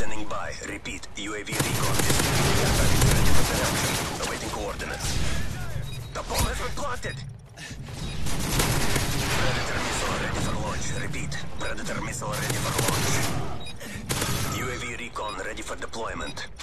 standing by. Repeat. UAV recon. Ready for production. Awaiting coordinates. The bomb has been planted. Predator missile ready for launch. Repeat. Predator missile ready for launch. UAV recon ready for deployment.